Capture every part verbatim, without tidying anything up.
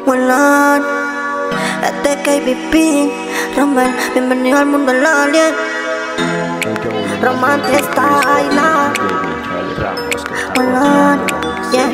Mulan, este es K B P, Romel, bienvenido al mundo del alien. Romance Style, Mulan, yeah,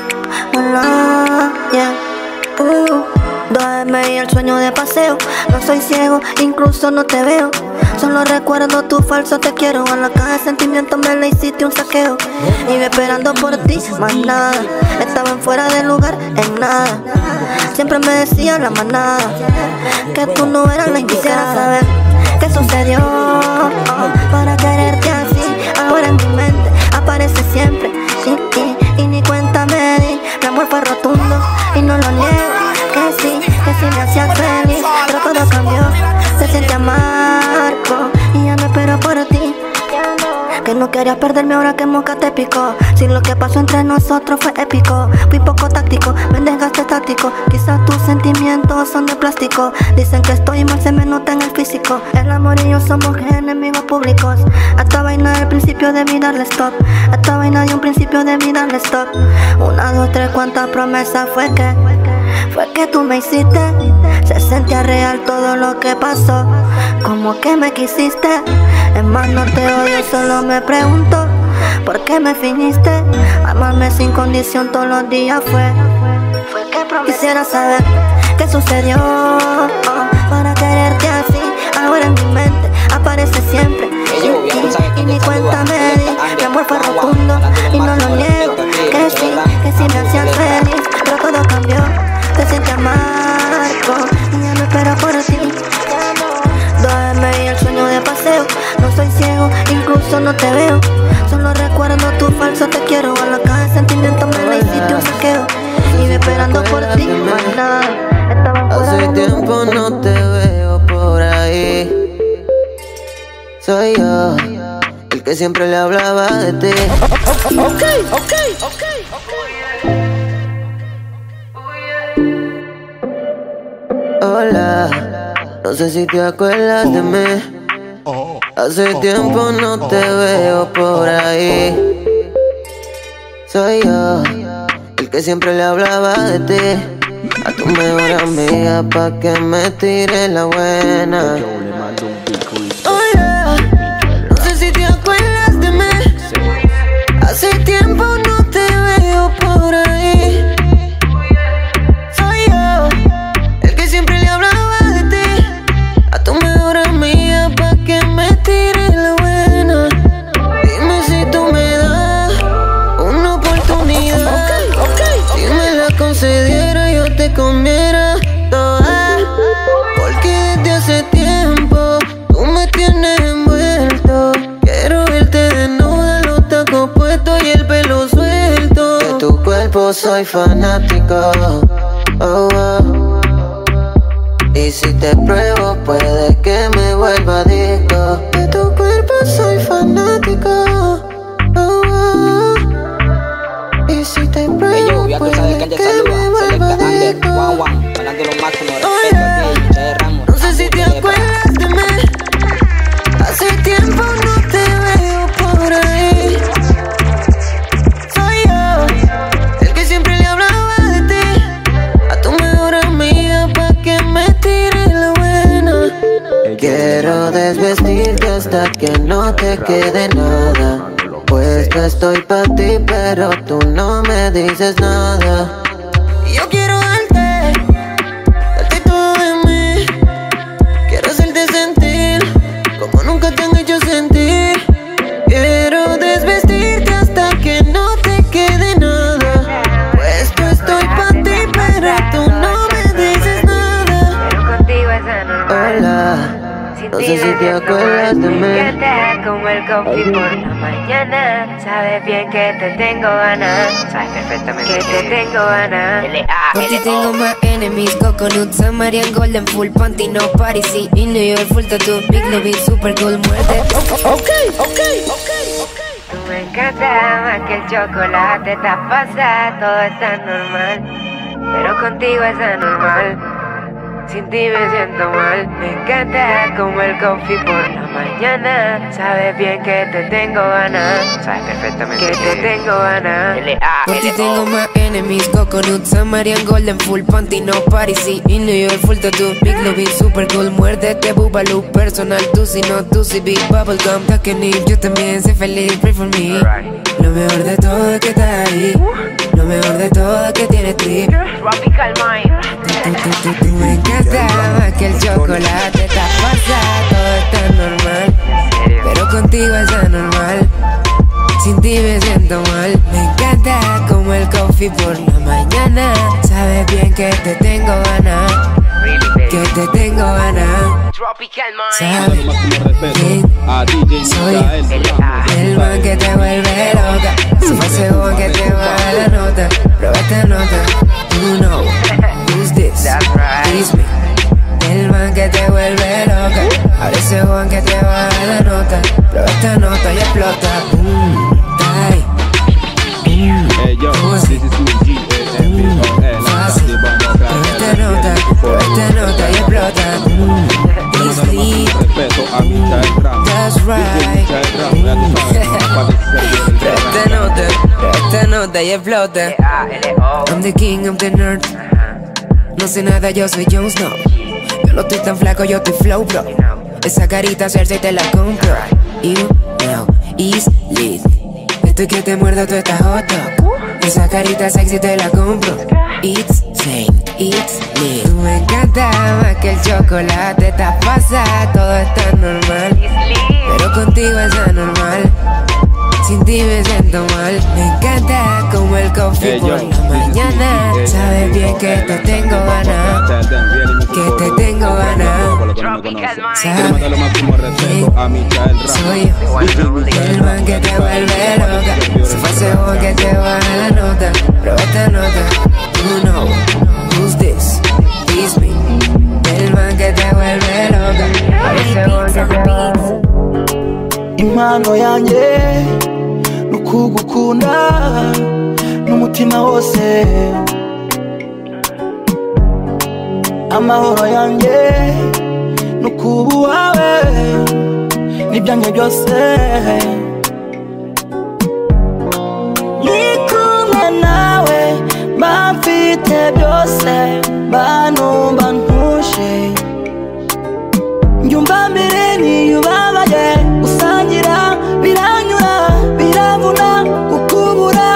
Mulan, yeah. Uh, dos eme y el sueño de paseo. No soy ciego, incluso no te veo. Solo recuerdo tu falso te quiero. A la caja de sentimientos me le hiciste un saqueo. Iba esperando por ti, más nada. Estaban fuera de lugar, en nada. Siempre me decía la manada que tú no eras la indicada. Quisiera saber qué sucedió oh, para quererte así. Ahora en mi mente aparece siempre sí, sí, y ni cuenta me di. Mi amor fue rotundo y no lo niego. Que sí, que sí me hacía feliz, pero todo cambió. Se siente amargo y ya me espero por ti. Que no querías perderme ahora que Moca te picó. Si lo que pasó entre nosotros fue épico, fui poco táctico, me dejaste estático. Quizás tus sentimientos son de plástico. Dicen que estoy mal, se me nota en el físico. El amor y yo somos enemigos públicos. A esta vaina del principio debí darle stop. A esta vaina de un principio debí darle stop. Una, dos, tres, cuántas promesas fue que Fue que tú me hiciste. Se sentía real todo lo que pasó. Como que me quisiste. Es más, no te odio, solo me pregunto ¿por qué me finiste? Amarme sin condición todos los días fue Fue que prometí. Quisiera saber qué sucedió oh, para quererte así. Ahora en mi mente aparece siempre y, y, y ni cuenta me di. Mi amor fue rotundo y no lo niego. Que sí, que sí me hacía feliz, pero todo cambió. Te siente amargo y ya me espero por ti. dos eme y el sueño de paseo. No soy ciego, incluso no te veo. Solo recuerdo tu falso te quiero. A la caja de sentimientos me le hiciste un saqueo. Iba esperando por ti, más nada. Hace tiempo no te veo por ahí. Soy yo, el que siempre le hablaba de ti. Ok, ok, ok, Hola, no sé si te acuerdas de mí. Hace tiempo no te veo por ahí. Soy yo, el que siempre le hablaba de ti. A tu mejor amiga pa' que me tire la buena. Hola, no sé si te acuerdas de mí. Hace tiempo no te veo por ahí. Comiera toda, porque desde hace tiempo tú me tienes envuelto. Quiero verte desnuda, los tacos puestos y el pelo suelto. De tu cuerpo soy fanático, oh, oh. Y si te pruebo puede que me vuelva adicto. De tu cuerpo soy fanático, oh, oh. Y si te pruebo hey, yo, puede que, que me vuelva adicto. Juan Juan, ganando lo máximo de respeto a ti, Che Ramos. No sé si te acuerdas de mí. Hace tiempo no te veo por ahí. Soy yo, el que siempre le hablaba de ti. A tu mejor amiga pa' que me tire la buena. Quiero desvestirte hasta que no te quede nada. Puesto estoy pa' ti, pero tú no me dices nada. Yo quiero darte, darte todo de mí. Quiero hacerte sentir como nunca te han hecho sentir. Quiero desvestirte hasta que no te quede nada. Puesto estoy pa' ti, pero tú no me dices nada. Pero contigo es anormal. Hola. No sé si te acuerdas de mí. Que te haga como el coffee por la mañana. Sabes bien que te tengo ganas. Sabes perfectamente que te tengo ganas. Por ti tengo más enemies. Coconut, Samarian, Golden, Full Panty, no party, sí. In New York, full tattoo, Big Lobby, super cool, muerte. ok, ok, ok, ok. Tú me encanta más que el chocolate. Estás pasada, todo está normal. Pero contigo es anormal. sin ti me siento mal. Me encanta como el coffee por la mañana. Sabes bien que te tengo ganas. Sabes perfectamente que te tengo ganas. Por ti tengo más enemies, coconut, Samarian, golden, full panty, no party, sí. In New York, full tattoo, big lobby, super cool. Muérdete, boobaloo, personal, tú si no, tú si big bubblegum, takenip. Yo también soy feliz, pray for me. Lo mejor de todo es que estás ahí. Lo mejor de todo es que tienes trip. Tropical Mind. Tú, tú, tú, tú me encanta más que el chocolate. Está pasada, todo está normal, pero contigo es anormal. Sin ti me siento mal. Me encanta como el coffee por la mañana. Sabes bien que te tengo ganas, que te tengo ganas. Tropical Mind. Sabes quién soy, el man que te vuelve loca. Si fuese Juan que te baja la nota. Prueba esta nota, you know who's this, it's me. El man que te vuelve loca. Ahora ese Juan que te baja la nota. Prueba esta nota y explota. Boom, ay. Hey yo, this is two G A M B O L. Prueba esta nota, prueba esta nota y explota. Boom, respeto a Michael Ram. that's right. Prueba esta nota, prueba esta nota y explota. I'm the king of the nerd. No sé nada, yo soy Jon Snow. Yo no estoy tan flaco, yo estoy flow, bro. Esa carita Cersei te la compro. You know, is lit. Estoy que te muerdo, tú estás hot dog. Esa carita sexy te la compro. It's same, it's lit. Tú me encanta más que el chocolate. Estás pasada, todo está normal, pero contigo es anormal. Sin ti me siento mal. Me encanta como el coffee por la mañana. Sabes bien que te tengo ganas, que te tengo ganas. Sabes quién soy yo, el man que te vuelve loca. Si fuese Juan que te baja la nota. Prueba esta nota, you know who's this, it's me. El man que te vuelve loca. A veces Juan que te baja. impano yanjye nukugukunda n'umutima wose, amahoro yanjye nukuba uwawe n'ibyanjye byose. Ndi kumwe nawe mba mfite byose, mba numva ntuje. Njyumva mbere niyo ubabaye, usangira biranyura biravuna kukubura.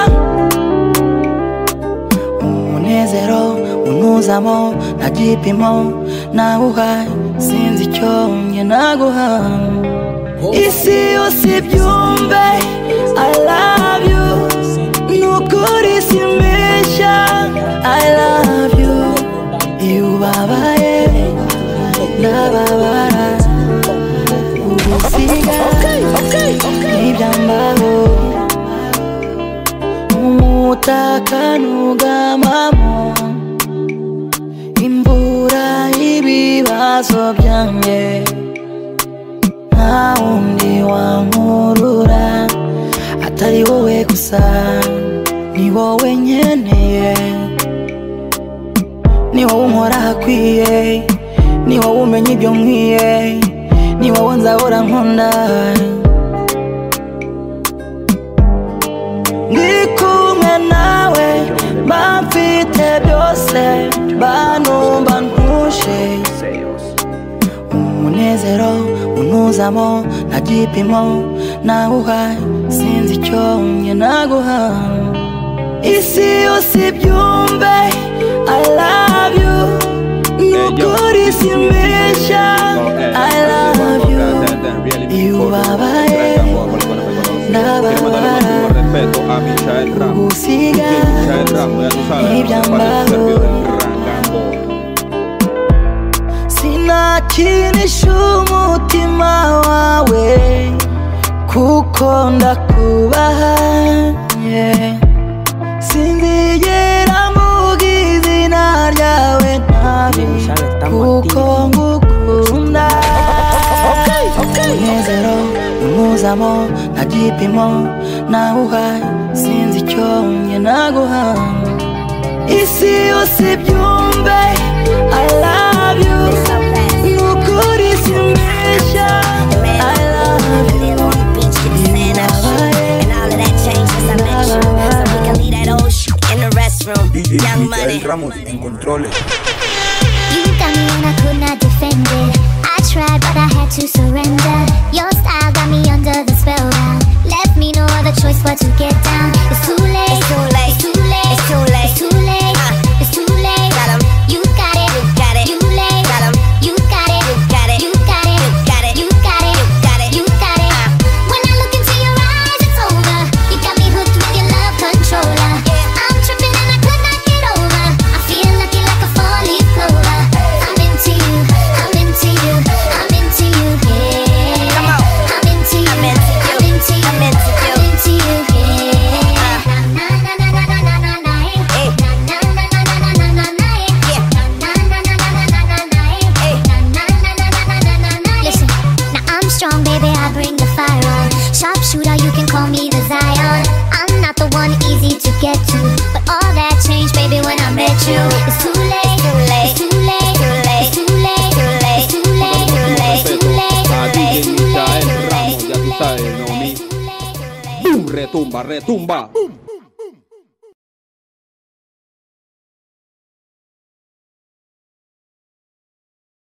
Umunezero unuzamo nta gipimo nawuhaye, sinzi icyo njye naguha. Isi yose ibyumve I love you, nukuri simbeshya I love you. Iyo ubabaye ndababara, ugusiga n'ibyambaho, umutaka nugamamo, imvura ibibazo byanjye. Nta wundi wankurura atari wowe gusa, ni wowe nkeneye, ni wowe unkora hakwiye, ni wowe umenya ibyo nkwiye, ni wowe nzahora nkunda. Ndi kumwe nawe mba mfite byose, mba numva ntuje. Umunezero unuzamo nta gipimo nawuhaye, sinzi icyo njye naguha. Isi yose ibyumve I love you, nukuri simbeshya I love you. Iyo ubabaye ndababara, ugusiga n'ibyambaho. Sinakinisha umutima wawe kuko ndakubaha, yeah. Sinzigera mvuga izina ryawe nabi kuko ngukunda. Umunezero unuzamo nta gipimo nawuhaye, sinzi icyo njye naguha. Isi yose ibyumve I love you, mushroom, D J young Michael money. Ramos en controles. You got me and I could not defend it. I tried but I had to surrender. Your style got me under the spell now. Left me no other choice but to get down. It's too late, It's too late, it's too late, it's too late. it's too late, Uh. it's too late. Got 'em. You got it, You got it. you late, Got 'em. you got it, You got it. you got it, You got it. you got it, You got it. you got it. Uh. When I look into your eyes, it's over. You got me hooked with your love controller. I'm tripping and I could not get over. I feel lucky like a four-leaf clover. I'm into you, I'm into you, I'm into you, yeah. Come on. I'm into you, I'm into you. I'm into you, I'm into you. I'm into you, yeah. Uh. Na na na na na na na na, Hey. na na na na na na na na na, Yeah. na na na na na na na na, Hey. na na na na na na na na. Listen, now I'm strong, baby. I bring the fire on. Sharpshooter, you can call me the Zion. I'm not the one easy to get to, but all that changed, baby, when I met you. It's too late, too late, it's too late, too late, it's too late, too late, it's too late, too late, it's too late, A D J it's too late, Michael it's too Ramos, late, ya tú sabes, it's ¿no? too Mi late, it's too late. boom, retumba, retumba.